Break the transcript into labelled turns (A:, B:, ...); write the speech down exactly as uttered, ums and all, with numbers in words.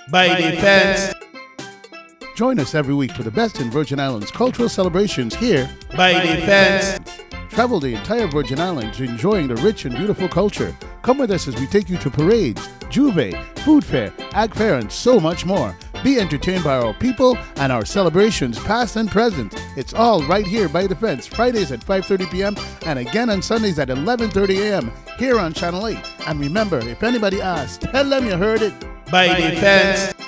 A: by the fence.
B: Join us every week for the best in Virgin Islands cultural celebrations here
A: by the fence.
B: Travel the entire Virgin Islands enjoying the rich and beautiful culture. Come with us as we take you to parades, Juve, food fair, ag fair, and so much more. Be entertained by our people and our celebrations past and present. It's all right here by the fence, Fridays at five thirty p m and again on Sundays at eleven thirty a m here on Channel eight. And remember, if anybody asks, tell them you heard it
A: by the fence.